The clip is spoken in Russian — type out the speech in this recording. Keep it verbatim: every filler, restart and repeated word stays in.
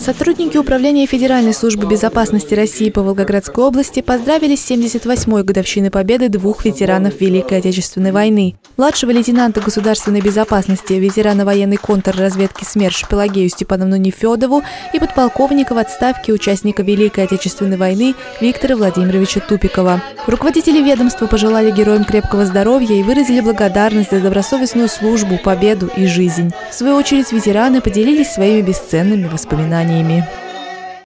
Сотрудники Управления Федеральной службы безопасности России по Волгоградской области поздравили с семьдесят восьмой годовщиной победы двух ветеранов Великой Отечественной войны. Младшего лейтенанта государственной безопасности, ветерана военной контрразведки СМЕРШ Пелагею Степановну Нефедову и подполковника в отставке, участника Великой Отечественной войны Виктора Владимировича Тупикова. Руководители ведомства пожелали героям крепкого здоровья и выразили благодарность за добросовестную службу, победу и жизнь. В свою очередь ветераны поделились своими бесценными воспоминаниями.